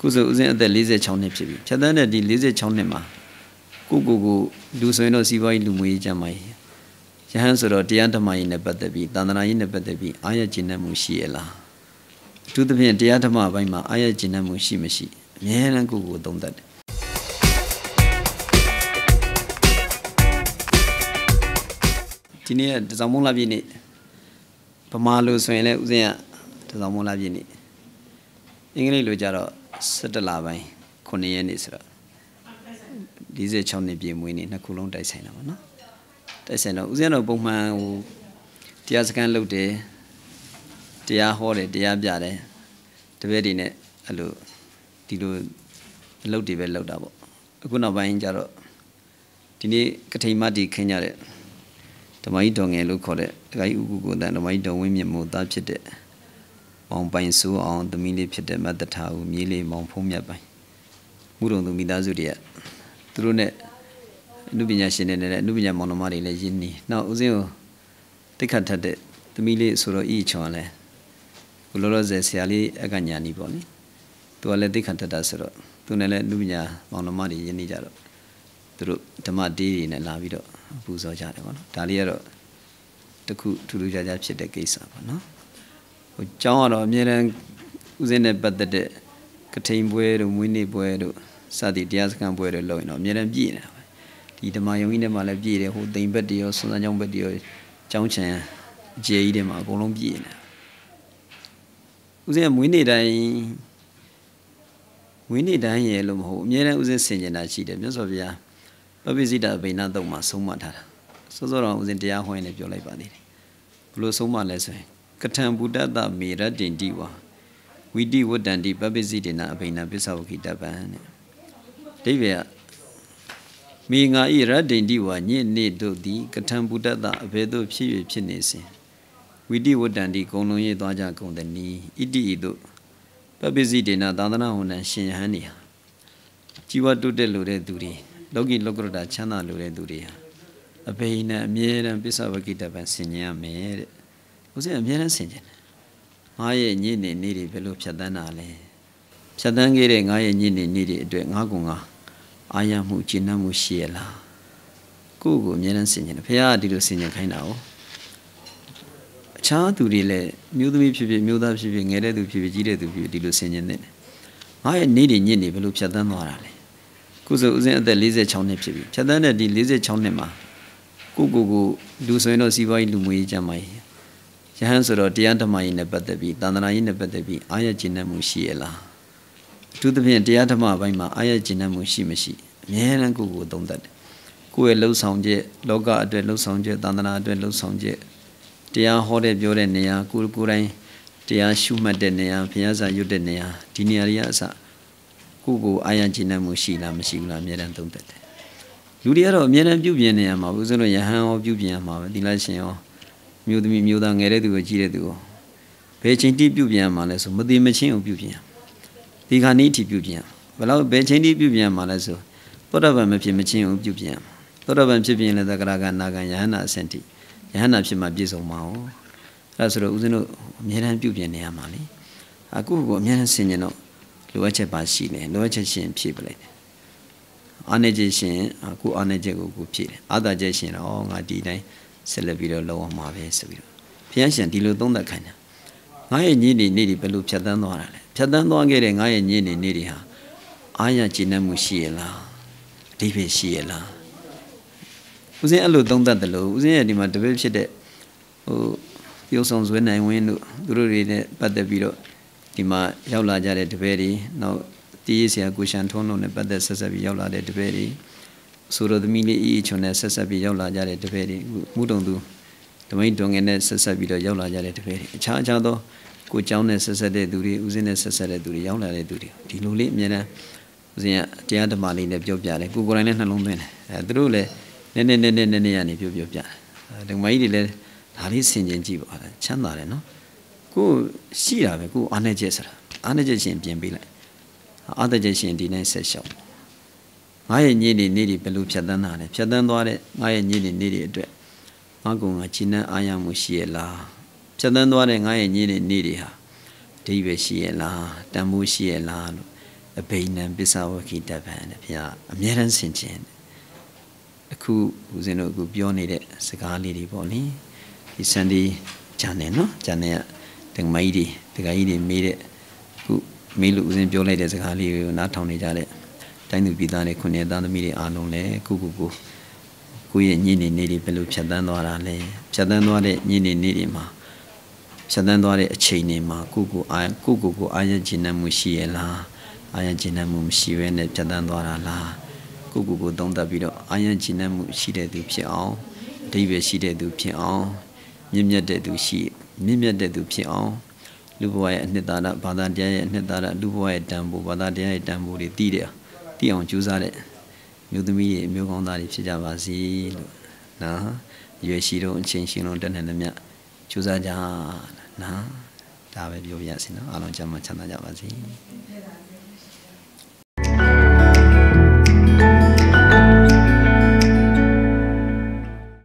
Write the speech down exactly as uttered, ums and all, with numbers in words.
ခုဆိုဦးစင်းအသက်၄၆နှစ်ဖြစ်ပြီဖြတ်တန်းတဲ့ဒီ၄၆နှစ်မှာကိုကိုကိုလူဆိုရင်တော့စီးပွားရေးလူမှုရေးကြမ်းမာရေးယဟန်ဆိုတော့တရားဓမ္မရေးနဲ့ပတ်သက်ပြီးသာသနာရေးနဲ့ပတ်သက်ပြီးအားရကျင့်တတ်မှုရှိရလားအထူးသဖြင့်တရားဓမ္မဘိုင်းမှာအားရကျင့်တတ်မှုရှိမရှိအမြဲတမ်းကိုကိုသုံးတတ်တယ်ဒီနေ့တစောင်းမုံလာပြည့်နေ့ဗမာလိုဆိုရင်လည်းဦးစင်းကတစောင်းမုံလာပြည့်နေ့အင်္ဂလိပ်လိုကြတော့၁၇လပိုင်းခုနှစ်ရက်နေ့ဆိုတော့၄၆နှစ်ပြည့်မွေးနေ့နှစ်ခုလုံးတိုက်ဆိုင်တာပေါ့နော်တိုက်ဆိုင်တော့ဦးဇင်းတော်ပုံမှန်ဟိုတရားစခန်းလုပ်တယ်တရားဟောတယ်တရားပြတယ်တပည့်တွေနဲ့အဲ့လိုဒီလိုအလုပ်တွေပဲလုပ်တာပေါ့အခုနောက်ပိုင်းကျတော့ဒီနေ့ကထိန်မတီခင်းကြတဲ့ဓမ္မကြီးတော်ငယ်လို့ခေါ်တဲ့ဒကာကြီးဥကုကိုတန်ဓမ္မကြီးတော်ဝင်းမြတ်မို့သားဖြစ်တဲ့မောင်ပိုင်စိုးအောင်သမီးလေးဖြစ်တဲ့မတ်တထာဦးမြေးလေးမောင်ဖုံးမြတ်ပိုင်မှုတော်သူမိသားစုတွေကသူတို့နဲ့အနုပညာရှင်တွေနဲ့အနုပညာမောင်နှမတွေလည်းရင်းနှီးနောက်ဦးစင်းကိုတိတ်ခတ်ထက်တဲ့သမီးလေးဆိုတော့ဤချော်လဲဘလောလောဆယ်ဆရာလေးအကညာနီပေါ့နိသူကလည်းတိတ်ခတ်ထက်တာဆိုတော့သူနဲ့လည်းအနုပညာမောင်နှမတွေရင်းနှီးကြတော့သူတို့ဓမ္မတေးတွေနဲ့လာပြီးတော့ပူဇော်ကြတယ်ပေါ့နော်ဒါလေးကတော့တခုထူးထူးခြားခြားဖြစ်တဲ့ကိစ္စပေါ့နော်ဟိုကျောင်းကတော့အမြဲတမ်းဦးစင်းနဲ့ပတ်သက်တဲ့ကထိန်ပွဲတို့မွေးနေ့ပွဲတို့စသည်တရားစခန်းပွဲတို့လုပ်ရင်တော့အမြဲတမ်းပြည့်နေတာပဲဒီဓမ္မယုံကြီးထဲမှာလည်းပြည့်တယ်ဟိုတိမ်ဘက်တွေရောစွန်းစမ်းကျောင်းဘက်တွေရောကျောင်းချံအကျေကြီးတွေမှာအကုန်လုံးပြည့်နေတာဦးစင်းကမွေးနေ့တိုင်းမွေးနေ့တိုင်းရဲ့လို့မဟုတ်အမြဲတမ်းဦးစင်းဆင်ကျင်တာရှိတယ်မြတ်စွာဘုရားပပိစိတဗိဏတုံမှာဆုံးမထားတာစောစောတော်ဦးစင်းတရားဟောရင်လည်းပြောလိုက်ပါသေးတယ်ဘလို့ဆုံးမလဲဆိုရင်ကထံဘုဒ္ဓတမေရတ္တင်တိဝါဝိတိဝတ္တန္တိပပိစိတေနအဘိနပစ္စဝကိတပံတဲ့ဒိဗေယမိငါဤရတ္တိန်တိဝါညစ်နေတို့သည်ကထံဘုဒ္ဓတအဘယ်သို့ဖြစ်၍ဖြစ်နေစဉ်ဝိတိဝတ္တန္တိကုံလုံးရေးသွားကြကုန်သည်နီဣတိဤတို့ပပိစိတေနသာသနာဟောနံရှင်ယဟန်နေဟာជីវတုတက်လို့တဲ့သူတွေလောကီလောကရတာချမ်းသာလို့တဲ့သူတွေဟာအဘိနအမြဲတမ်းပစ္စဝကိတပံဆင်ញရမယ်တဲ့ဦးဇင်းအမြဲတမ်းဆင်ញတယ်ငါရဲ့ညစ်နေနေတွေဘယ်လိုဖြတ်တန်းတာလဲဖြတ်တန်းခဲ့တဲ့ငါရဲ့ညစ်နေနေတွေအတွက်ငါကငါအာရမှုကျင့်နှံ့မှုရှိရလားကိုယ့်ကိုအမြဲတမ်းဆင်ញတယ်ဖခင်ကဒီလိုဆင်ញခိုင်းတာ哦အခြားသူတွေလည်းမျိုးသမီးဖြစ်ဖြစ်မျိုးသားဖြစ်ဖြစ်ငယ်တဲ့သူဖြစ်ဖြစ်ကြီးတဲ့သူဖြစ်ဖြစ်ဒီလိုဆင်ញနေတယ်ငါရဲ့နေတွေညစ်နေဘယ်လိုဖြတ်တန်းသွားတာလဲခုဆိုဦးဇင်းအသက်၄၆နှစ်ဖြစ်ပြီဖြတ်တန်းတဲ့ဒီ၄၆နှစ်မှာကိုကိုကိုလူဆိုရင်တော့စီးပွားရေးလူမှုရေးကြမ်းမာရေးယဟန်ဆိုတော့တရားဓမ္မရေးနဲ့ပတ်သက်ပြီးသာသနာရေးနဲ့ပတ်သက်ပြီးအားရကျင့်တတ်မှုရှိရလားအထူးသဖြင့်တရားဓမ္မဘိုင်းမှာအားရကျင့်တတ်မှုရှိမရှိအမြဲတမ်းကိုကိုသုံးတတ်တယ်ကိုယ့်ရဲ့လှုပ်ဆောင်ချက်လောကအတွက်လှုပ်ဆောင်ချက်သာသနာအတွက်လှုပ်ဆောင်ချက်တရားဟောတဲ့ပြောတဲ့နေရာကိုယ်ကိုယ်တိုင်တရားရှုမှတ်တဲ့နေရာဘုရားစာရွတ်တဲ့နေရာဒီနေရာတွေကအစကိုကိုအားရကျင့်တတ်မှုရှိလားမရှိဘူးလားအမြဲတမ်းသုံးတတ်တယ်လူတွေကတော့အမြဲတမ်းပြုပြင်နေရမှာဘူးဆိုတော့ယဟန်ဟောပြုပြင်ရမှာပဲဒီလားရှင်ရောမျိုးသမီးမျိုးသားငယ်တဲ့သူကိုကြီးတဲ့သူကိုဘယ်ချိန်တိပြုပြင်ရမှာလဲဆိုမသိမချင်းကိုပြုပြင်ရဒီခါနေ့အထိပြုပြင်ရဘယ်လောက်ဘယ်ချိန်တိပြုပြင်ရမှာလဲဆိုသောတာပန်မဖြစ်မချင်းကိုပြုပြင်ရသောတာပန်ဖြစ်ပြင်လည်းသက္ကရာကနာကယဟန္တာအဆင့်တိယဟန္တာဖြစ်မှပြည့်စုံမှာ哦အဲ့ဒါဆိုတော့ဦးဇင်းတို့အမြဲတမ်းပြုပြင်နေရမှာလေအခုကိုအမြဲတမ်းဆင်ញင်တော့လိုအပ်ချက်ပါရှိတယ်လိုအပ်ချက်ရှင်ဖြည့်ပလိုက်တယ်အာနေချက်ရှင်အခုအာနေချက်ကိုကိုဖြည့်တယ်အာသာချက်ရှင်တော့ငါဒီတိုင်းဆက်လက်ပြီးတော့လောအောင်မှာပဲဆိုပြီးတော့ဘုရားရှင်ဒီလိုသုံးသပ်ခိုင်းတာငါရဲ့ညစ်နေနေတွေဘယ်လိုဖြတ်တန်းသွားတာလဲဖြတ်တန်းသွားခဲ့တဲ့ငါရဲ့ညစ်နေနေတွေဟာအာရကျင့်တတ်မှုရှိရလားအဓိပ္ပာယ်ရှိရလားဦးဇင်းအဲ့လိုသုံးသပ်တယ်လို့ဦးဇင်းရဲ့ဒီမှာတပည့်ဖြစ်တဲ့ဟိုပြုံးဆောင်ဇွဲနိုင်ဝင်းတို့သူတို့တွေနဲ့ပတ်သက်ပြီးတော့ဒီမှာရောက်လာကြတဲ့တပည့်တွေနောက်တီးရေးဆရာကိုရှန်ထွန်းတို့နဲ့ပတ်သက်ဆက်ဆက်ပြီးရောက်လာတဲ့တပည့်တွေဆိုတော့သမီးလေးအီအီချွန်နဲ့ဆက်ဆက်ပြီးရောက်လာကြတဲ့တပည့်တွေမှုတုံသူဓမ္မိတုံငယ်နဲ့ဆက်ဆက်ပြီးတော့ရောက်လာကြတဲ့တပည့်တွေအခြားအခြားသောကိုเจ้าနဲ့ဆက်ဆက်တဲ့သူတွေဦးစင်းနဲ့ဆက်ဆက်တဲ့သူတွေရောက်လာတဲ့သူတွေဒီလိုလေးအမြဲတမ်းဦးစင်းကတရားဓမ္မလေးနဲ့ပြောပြတယ်ကိုကိုယ်တိုင်လည်းနှလုံးသွင်းတယ်အဲသူတို့လည်းနည်းနည်းနည်းနည်းနည်းနည်းကနေပြောပြောပြတယ်ဓမ္မကြီးတွေလည်းဒါလေးဆင်ခြင်ကြည့်ပါချမ်းသာတယ်နော်ကိုရှိတာပဲကိုအားနေချက်ဆိုတာအားနေချက်ရှင်ပြင်ပေးလိုက်အားတချက်ရှင်ဒီနိုင်ဆက်ရှောက်ငါရဲ့ညစ်နေနေတွေဘယ်လိုဖြတ်တန်းတာလဲဖြတ်တန်းသွားတဲ့ငါရဲ့ညစ်နေနေတွေအတွက်ငါကငါချိနှံအားရမှုရှိရလားဖြတ်တန်းသွားတဲ့ငါရဲ့ညစ်နေနေတွေဟာအဓိပ္ပာယ်ရှိရလားတန်ဖိုးရှိရလားလို့အဘိနံပစ္စဝကိတပံတဲ့ဘုရားအမြဲတမ်းဆင်ခြင်အခုဦးဇင်းတို့အခုပြောနေတဲ့စကားလေးတွေပေါ့နိဒီစန္ဒီဂျန်နယ်နော်ဂျန်နယ်ကဒကမကြီးတွေဒကာကြီးတွေမေးတဲ့အခုမေးလို့ဦးဇင်းပြောလိုက်တဲ့စကားလေးကိုနားထောင်နေကြတဲ့တိုင်းသူပြည်သားတွေခုနှစ်သားသမီးတွေအားလုံးလည်းခုခုကိုကိုယ့်ရဲ့ညနေနေ့တွေဘယ်လိုဖြတ်သန်းသွားတာလဲဖြတ်သန်းသွားတဲ့ညနေနေ့တွေမှာဖြတ်သန်းသွားတဲ့အချိန်တွေမှာကိုကိုအာကိုကိုကိုအာရကျဉ်းမှုရှိရလားအာရကျဉ်းမှုမရှိဘဲနဲ့ဖြတ်သန်းသွားတာလားကိုကိုကိုသုံးသပ်ပြီးတော့အာရကျဉ်းမှုရှိတဲ့သူဖြစ်အောင်အဓိပ္ပာယ်ရှိတဲ့သူဖြစ်အောင်မြင့်မြတ်တဲ့သူရှိမြင့်မြတ်တဲ့သူဖြစ်အောင်လူဘဝရဲ့အနှစ်သာရဘာသာတရားရဲ့အနှစ်သာရလူဘဝရဲ့တန်ဖိုးဘာသာတရားရဲ့တန်ဖိုးတွေတည်တယ်တည်အောင်ကြိုးစားတဲ့မျိုးသမီးတွေမျိုးကောင်းသားတွေဖြစ်ကြပါစေလို့နော်ရွယ်ရှိတော့အချင်းချင်းလုံးတက်နေသမျှကြိုးစားကြနော်ဒါပဲပြောပြရစီနော်အားလုံးကျမ်းမှချမ်းသာကြပါစေ